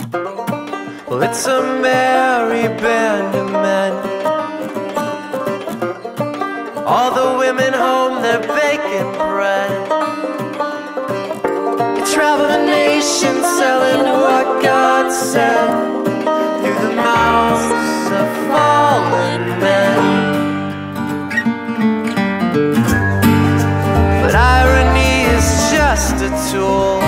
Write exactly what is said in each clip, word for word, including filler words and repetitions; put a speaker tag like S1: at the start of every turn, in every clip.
S1: Well, it's a merry band of men. All the women home, they're baking bread. You travel the nation selling what God said through the mouths of fallen men. But irony is just a tool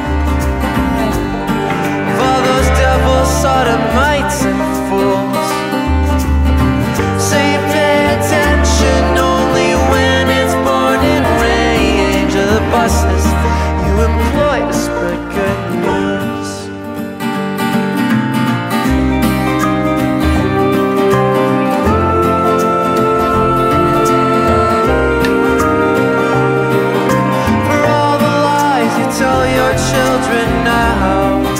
S1: for those devil sodomites and fools. So you pay attention only when it's born in range of the buses you employ to spread good news. For all the lies you tell your children now,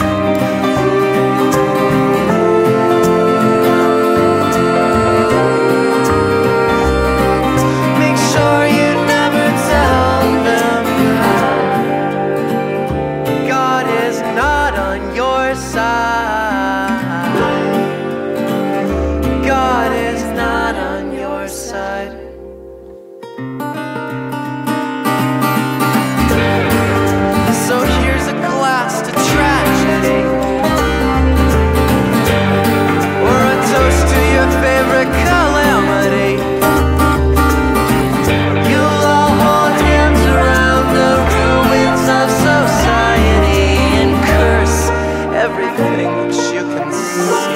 S1: calamity. You'll all hold hands around the ruins of society and curse everything that you can see.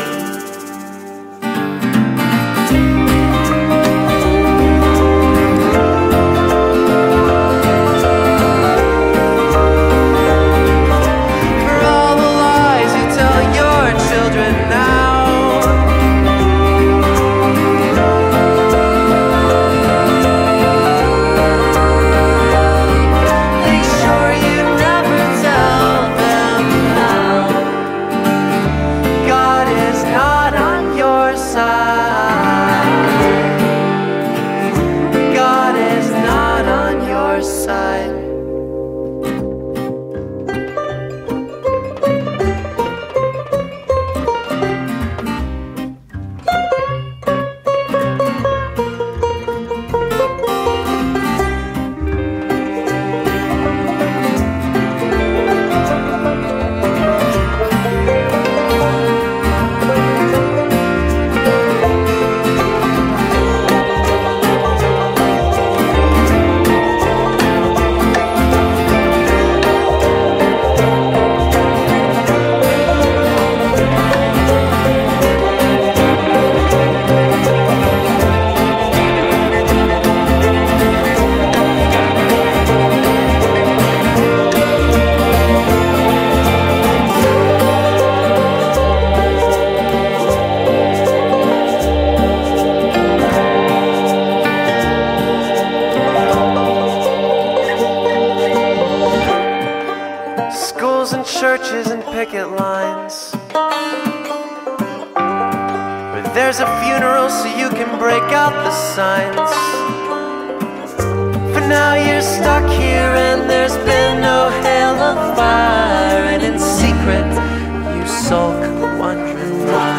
S1: For all the lies you tell your children now, schools and churches and picket lines, where there's a funeral so you can break out the signs. For now you're stuck here and there's been no hail of fire, and in secret you sulk, wondering why.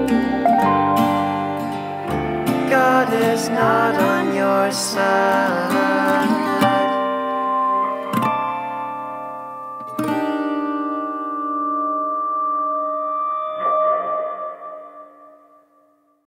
S1: God is not on your side.